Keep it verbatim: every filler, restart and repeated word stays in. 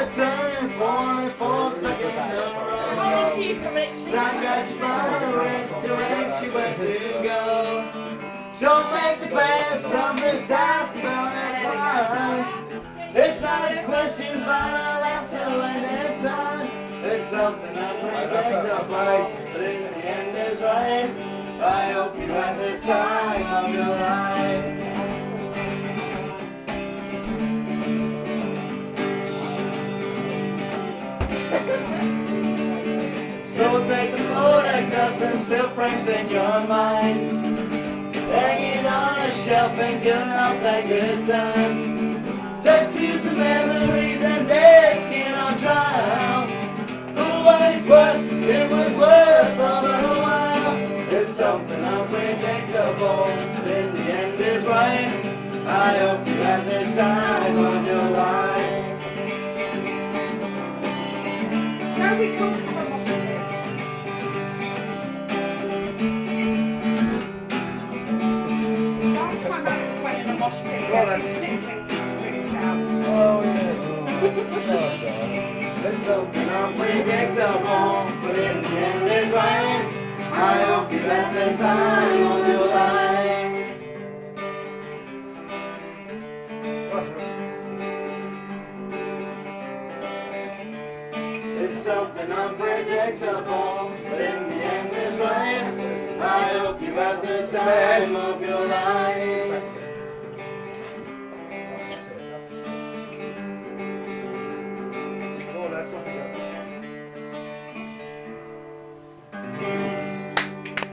a turning point, forks stuck in the road. Time got you by the wrist, direct you where to go. Don't make the best of this task, no, that's fine. It's not a question, but I'll answer when it's time. There's something unpredictable, but in the end is right. I hope you're at the time of your life. So take the photographs and still frames in your mind. Hang it on a shelf and give out that good time. Tattoos and memories and dead skin on trial. For what it's worth, it was worth all the while. It's something unpredictable, but in the end is right. I hope you had the time of your life. Where are we coming from? Last time Alex went in a mosh pit, he had his lip ripped out. Oh yeah. It's something unpredictable, but in the end is right. I hope you had the time of your life. It's something unpredictable, but in the end is right. I hope you had the time of your life.